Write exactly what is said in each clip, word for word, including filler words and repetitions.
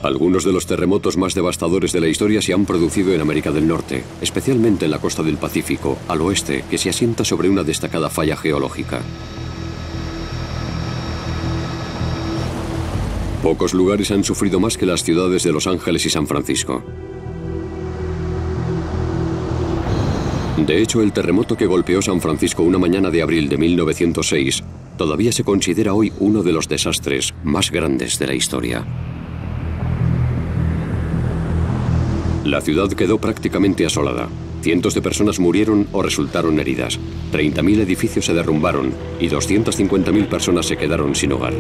Algunos de los terremotos más devastadores de la historia se han producido en América del Norte, especialmente en la costa del Pacífico, al oeste, que se asienta sobre una destacada falla geológica. Pocos lugares han sufrido más que las ciudades de Los Ángeles y San Francisco. De hecho, el terremoto que golpeó San Francisco una mañana de abril de mil novecientos seis todavía se considera hoy uno de los desastres más grandes de la historia. La ciudad quedó prácticamente asolada. Cientos de personas murieron o resultaron heridas. treinta mil edificios se derrumbaron y doscientas cincuenta mil personas se quedaron sin hogar.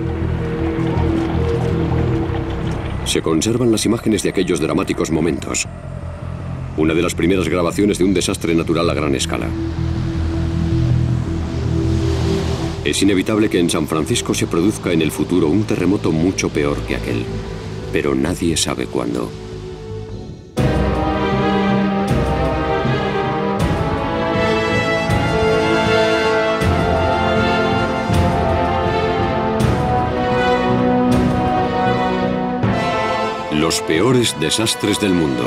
Se conservan las imágenes de aquellos dramáticos momentos. Una de las primeras grabaciones de un desastre natural a gran escala. Es inevitable que en San Francisco se produzca en el futuro un terremoto mucho peor que aquel, pero nadie sabe cuándo. Los peores desastres del mundo.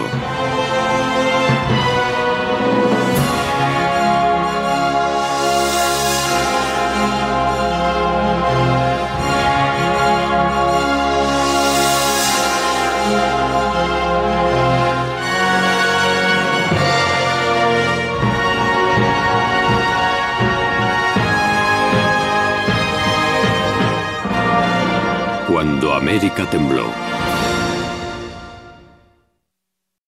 Cuando América tembló.